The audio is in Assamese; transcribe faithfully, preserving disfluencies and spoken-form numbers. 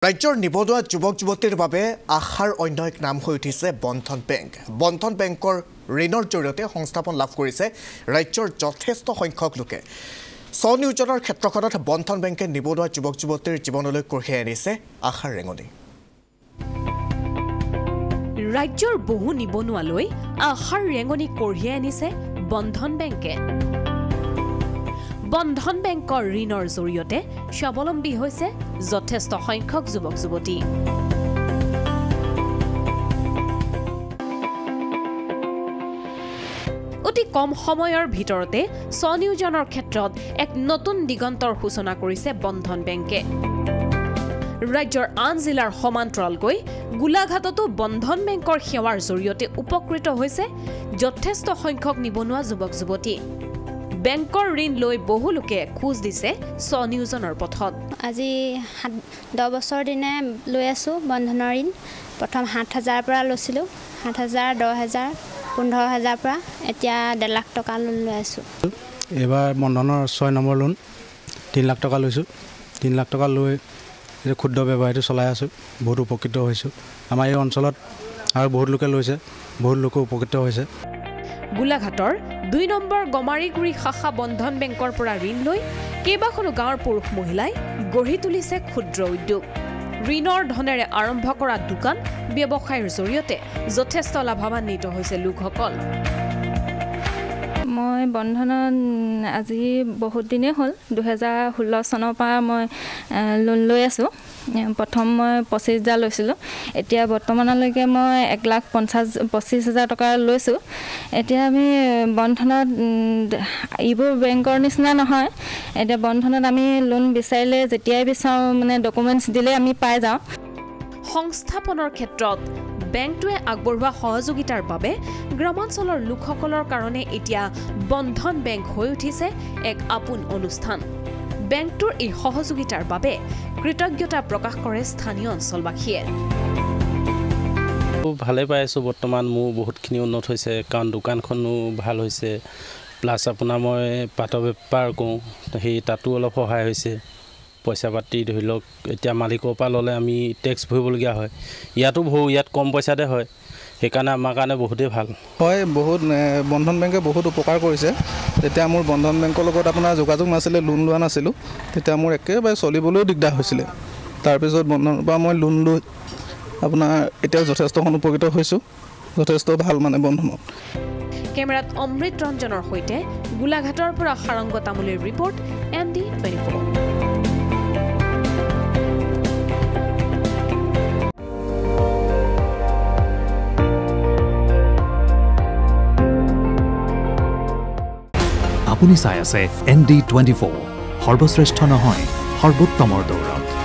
ৰাজ্যৰ নিবনুৱা যুৱক যুৱতীৰ বাবে আশাৰ অন্য এক নাম হৈ উঠিছে বন্ধন বেংক। বন্ধন বেংকৰ ঋণৰ জৰিয়তে সংস্থাপন লাভ কৰিছে ৰাজ্যৰ যথেষ্ট সংখ্যক লোকে। স্বনিয়োজনৰ ক্ষেত্ৰখনত বন্ধন বেংকে নিবনুৱা যুৱক যুৱতীৰ জীৱনলৈ কঢ়িয়াই আনিছে আশাৰ ৰেঙনি। ৰাজ্যৰ বহু নিবনুৱালৈ আশাৰ ৰেঙনি কঢ়িয়াই আনিছে বন্ধন বেংকে। বন্ধন বেংকৰ ঋণৰ জৰিয়তে স্বাৱলম্বী হৈছে যথেষ্ট সংখ্যক যুৱক যুৱতী। অতি কম সময়ৰ ভিতৰতে স্বনিয়োজনৰ ক্ষেত্ৰত এক নতুন দিগন্তৰ সূচনা কৰিছে বন্ধন বেংকে। ৰাজ্যৰ আন জিলাৰ সমান্তৰালকৈ গোলাঘাটতো বন্ধন বেংকৰ সেৱাৰ জৰিয়তে উপকৃত হৈছে যথেষ্ট সংখ্যক নিবনুৱা যুৱক যুৱতী। বেংকৰ ঋণ লৈ বহু লোকে খোজ দিছে স্বনিয়োজনৰ পথত। আজি দহ বছৰ দিনে লৈ আছোঁ বন্ধনৰ ঋণ। প্ৰথম সাত হাজাৰৰ পৰা লৈছিলোঁ, সাত হাজাৰ দহ হাজাৰ পোন্ধৰ হাজাৰৰ পৰা এতিয়া ডেৰ লাখ টকা লোন লৈ আছোঁ। এইবাৰ বন্ধনৰ ছয় নম্বৰ লোন তিনি লাখ টকা লৈছোঁ। তিনি লাখ টকা লৈ ক্ষুদ্ৰ ব্যৱসায়টো চলাই আছোঁ। বহুত উপকৃত হৈছোঁ। আমাৰ এই অঞ্চলত আৰু বহুত লোকে লৈছে, বহুত লোকে উপকৃত হৈছে। গোলাঘাটৰ দুই নম্বৰ গমাৰিগুৰি শাখা বন্ধন বেংকৰ পৰা ঋণ লৈ কেইবাখনো গাঁৱৰ পুৰুষ মহিলাই গঢ়ি তুলিছে ক্ষুদ্ৰ উদ্যোগ। ঋণৰ ধনেৰে আৰম্ভ কৰা দোকান ব্যৱসায়ৰ জৰিয়তে যথেষ্ট লাভান্বিত হৈছে লোকসকল। মই বন্ধনত আজি বহুত দিনেই হ'ল। দুহেজাৰ ষোল্ল চনৰ পৰা মই লোন লৈ আছোঁ। প্ৰথম মই পঁচিছ হাজাৰ লৈছিলোঁ। এতিয়া বৰ্তমানলৈকে মই এক লাখ পঞ্চাছ পঁচিছ হাজাৰ টকা লৈছোঁ। এতিয়া আমি বন্ধনত এইবোৰ বেংকৰ নিচিনা নহয়। এতিয়া বন্ধনত আমি লোন বিচাৰিলে যেতিয়াই বিচাৰোঁ মানে ডকুমেণ্টছ দিলে আমি পাই যাওঁ। সংস্থাপনৰ ক্ষেত্ৰত বেংকটোৱে আগবঢ়োৱা সহযোগিতাৰ বাবে গ্ৰামাঞ্চলৰ লোকসকলৰ কাৰণে এতিয়া বন্ধন বেংক হৈ উঠিছে এক আপোন অনুষ্ঠান। বেংকটোৰ এই সহযোগিতাৰ বাবে কৃতজ্ঞতা প্ৰকাশ কৰে স্থানীয় অঞ্চলবাসীয়ে। ভালে পাই আছোঁ। বৰ্তমান মোৰ বহুতখিনি উন্নত হৈছে, কাৰণ দোকানখনো ভাল হৈছে। প্লাছ আপোনাৰ মই পাতৰ বেপাৰ কৰোঁ, সেই তাতো অলপ সহায় হৈছে। পইচা পাতি ধৰি লওক এতিয়া মালিকৰ পৰা ল'লে আমি টেক্স ভৰিবলগীয়া হয়। ইয়াতো ভৰোঁ, ইয়াত কম পইচাতে হয়। সেইকাৰণে আমাৰ কাৰণে বহুতেই ভাল হয়। বহুত বন্ধন বেংকে বহুত উপকাৰ কৰিছে। তেতিয়া মোৰ বন্ধন বেংকৰ লগত আপোনাৰ যোগাযোগ নাছিলে, লোন লোৱা নাছিলোঁ, তেতিয়া মোৰ একেবাৰে চলিবলৈও দিগদাৰ হৈছিলে। তাৰপিছত বন্ধনৰ পৰা মই লোন লৈ আপোনাৰ এতিয়া যথেষ্টখন উপকৃত হৈছোঁ। যথেষ্ট ভাল মানে বন্ধনত। কেমেৰাত অমৃত ৰঞ্জনৰ সৈতে গোলাঘাটৰ পৰা সাৰংগ তামুলীৰ report, N D twenty four. আপুনি চাই আছে এন ডি টুৱেণ্টি ফ'ৰ, সৰ্বশ্ৰেষ্ঠ নহয় সৰ্বোত্তমৰ দৌৰত।